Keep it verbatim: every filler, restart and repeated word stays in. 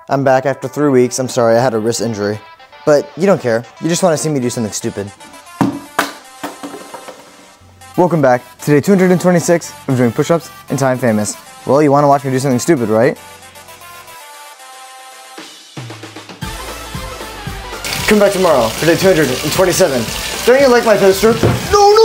I'm back after three weeks. I'm sorry, I had a wrist injury. But you don't care. You just want to see me do something stupid. Welcome back to day two hundred twenty-six of doing push-ups in Time Famous. Well, you want to watch me do something stupid, right? Come back tomorrow for day two hundred twenty-seven. Don't you like my poster? No, no!